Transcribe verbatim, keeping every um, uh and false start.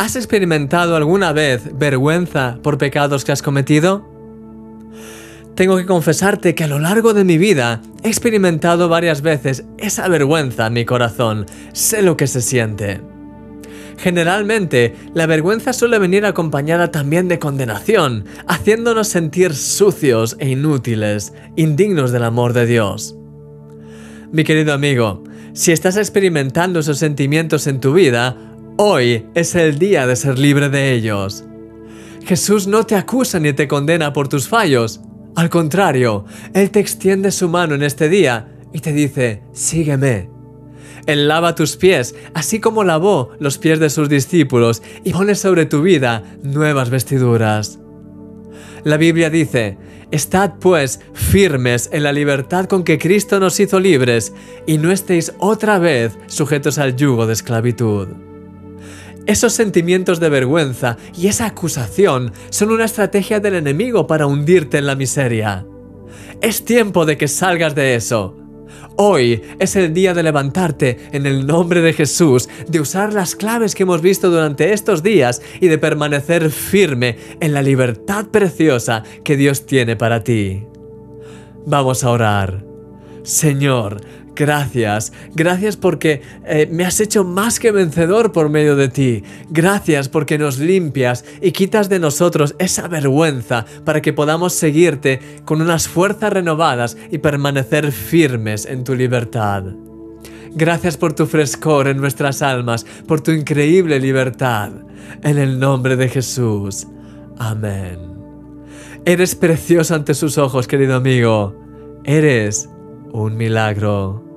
¿Has experimentado alguna vez vergüenza por pecados que has cometido? Tengo que confesarte que a lo largo de mi vida he experimentado varias veces esa vergüenza en mi corazón. Sé lo que se siente. Generalmente, la vergüenza suele venir acompañada también de condenación, haciéndonos sentir sucios e inútiles, indignos del amor de Dios. Mi querido amigo, si estás experimentando esos sentimientos en tu vida, hoy es el día de ser libre de ellos. Jesús no te acusa ni te condena por tus fallos. Al contrario, Él te extiende su mano en este día y te dice, sígueme. Él lava tus pies, así como lavó los pies de sus discípulos, y pone sobre tu vida nuevas vestiduras. La Biblia dice, estad pues firmes en la libertad con que Cristo nos hizo libres, y no estéis otra vez sujetos al yugo de esclavitud. Esos sentimientos de vergüenza y esa acusación son una estrategia del enemigo para hundirte en la miseria. Es tiempo de que salgas de eso. Hoy es el día de levantarte en el nombre de Jesús, de usar las claves que hemos visto durante estos días y de permanecer firme en la libertad preciosa que Dios tiene para ti. Vamos a orar. Señor, gracias, gracias porque eh, me has hecho más que vencedor por medio de ti. Gracias porque nos limpias y quitas de nosotros esa vergüenza para que podamos seguirte con unas fuerzas renovadas y permanecer firmes en tu libertad. Gracias por tu frescor en nuestras almas, por tu increíble libertad. En el nombre de Jesús. Amén. Eres precioso ante sus ojos, querido amigo. Eres un milagro.